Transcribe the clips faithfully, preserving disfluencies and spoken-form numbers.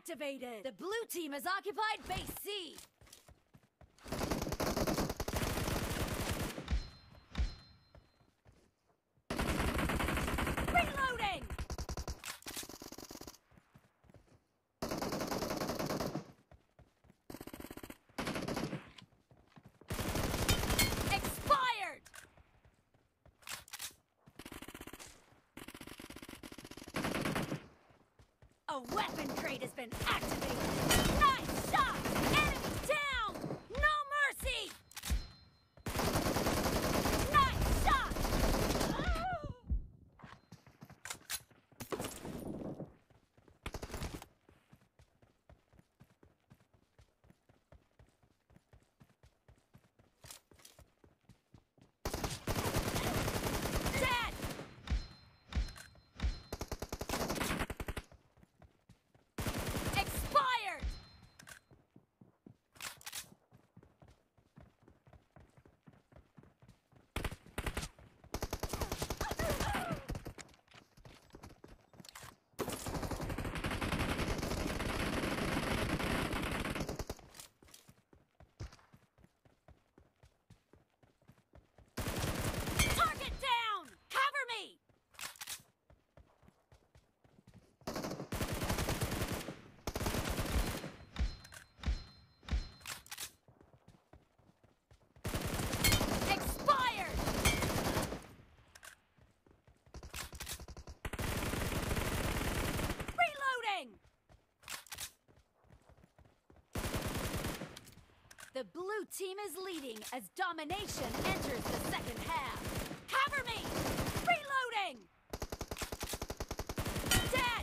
activated! The blue team has occupied base C! Reloading! Expired! A weapon crate has been activated! Nice shot! Enemy down! No mercy! Nice shot! Dead! Expired! Target down! Cover me! Expired! Reloading! The blue team is leading as domination enters the second half. Cover me! Reloading! Dead!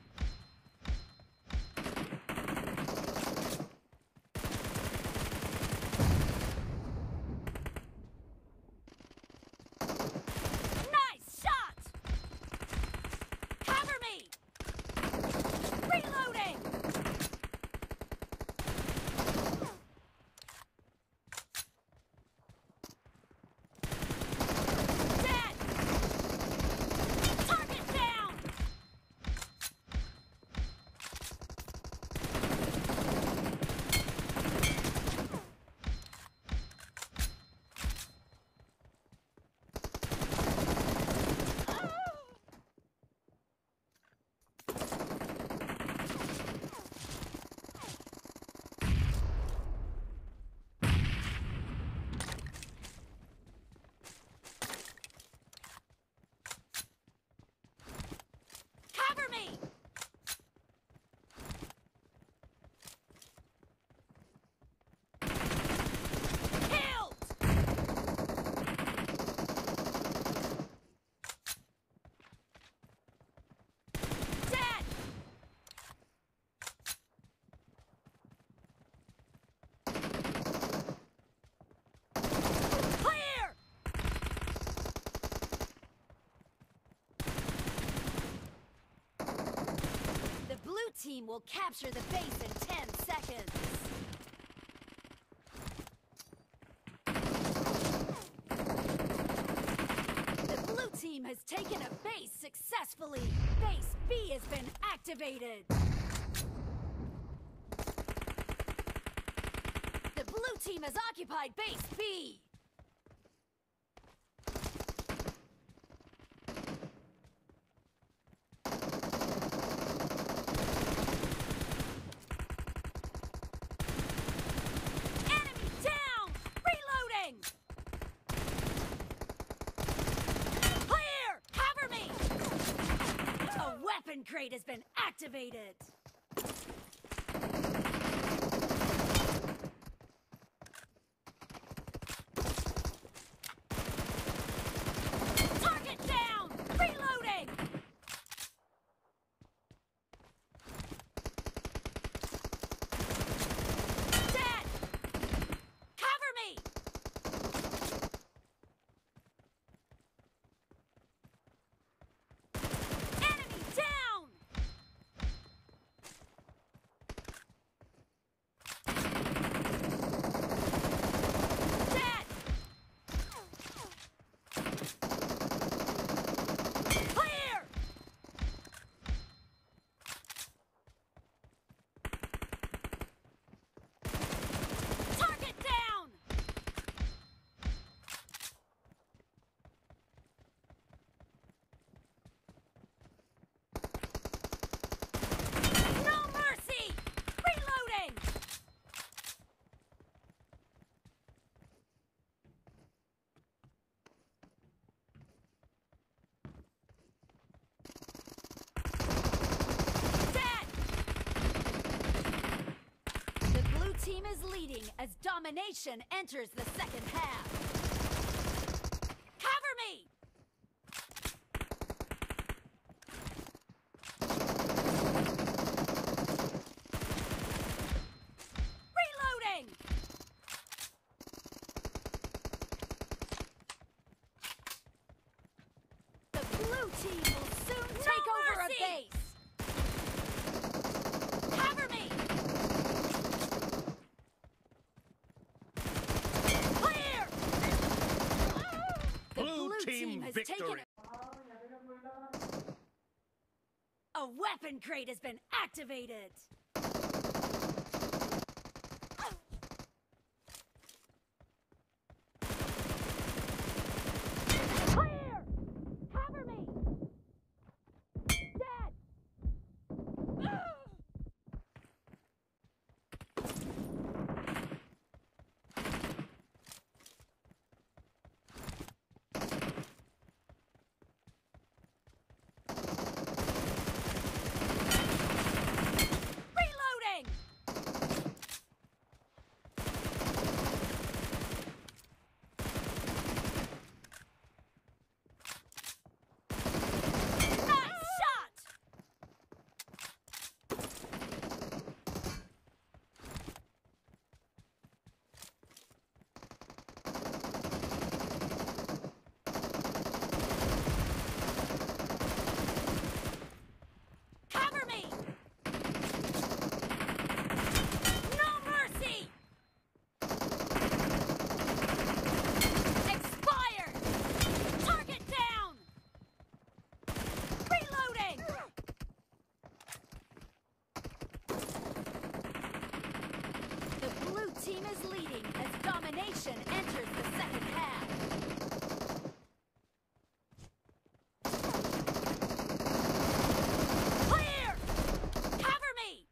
Nice shot! Cover me! Reloading! Dead! Target down! Cover me! Killed! Dead! Clear! The blue team will capture the base in ten seconds. The blue team has taken a base successfully. Base B has been activated. The blue team has occupied base B. Enemy down! Reloading! Clear! Cover me! A weapon crate has been activated! Target down! Reloading! Dead! Cover me! Enemy down! as domination enters the second half. Cover me! Reloading! The blue team will soon No take over mercy! a base. Cover me! Clear! The Blue blue team team has victory. taken it. A weapon crate has been activated. Clear! Cover me! Dead! Reloading! Nice shot! Cover me! No mercy! Expired! Target down! Reloading! The blue team is leading as domination enters the second half. Clear! Cover me!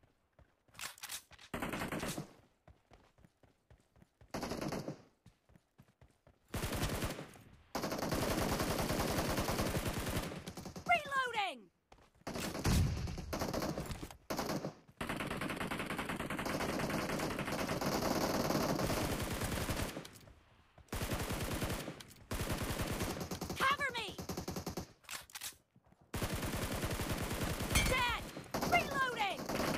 Reloading! Cover me! Dead! Reloading!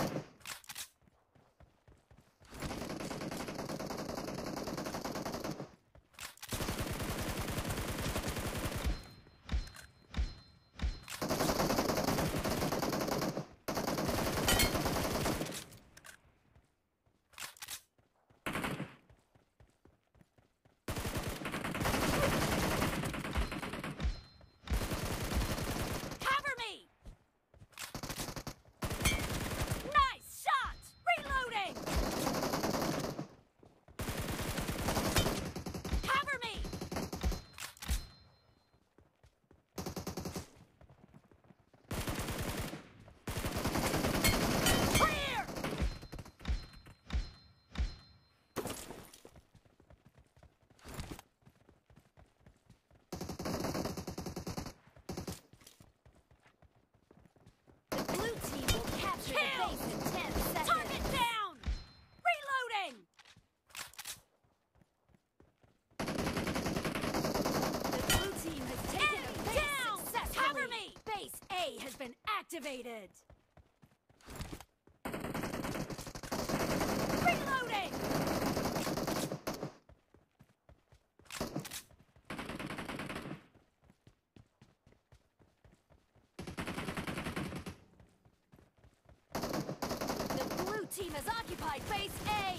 Cover me! Nice shot! Reloading! Cover me! Clear! The blue team will capture Kill! the base in ten seconds. Target down! Reloading! The blue team has taken Enemy a base down! successfully. Cover me! Base A has been activated. Reloading! The blue team has occupied base A.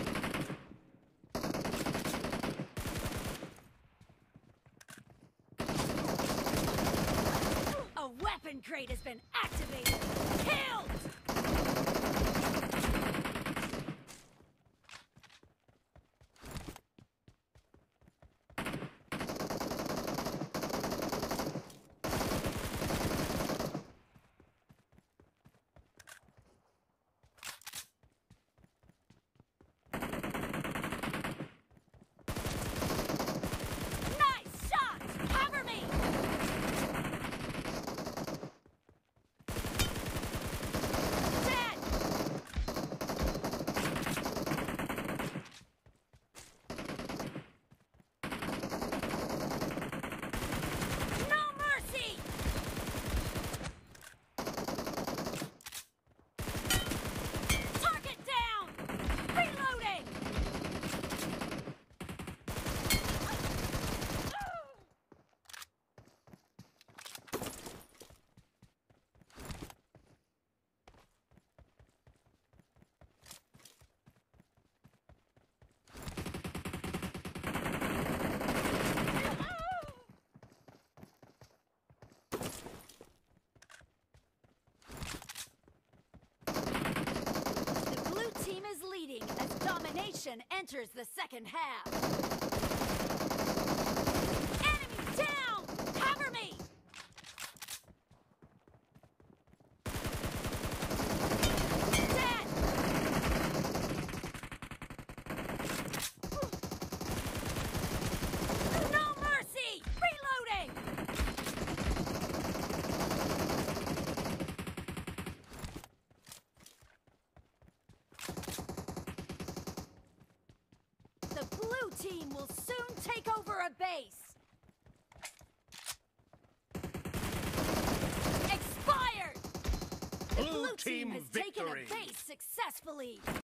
A weapon crate has been activated. Killed! Nice shot! Cover me! Domination enters the second half. Enemy down! Cover me! Dead! No mercy! Reloading! The blue team will soon take over a base. Expired! The Blue blue team team has victory. taken a base successfully.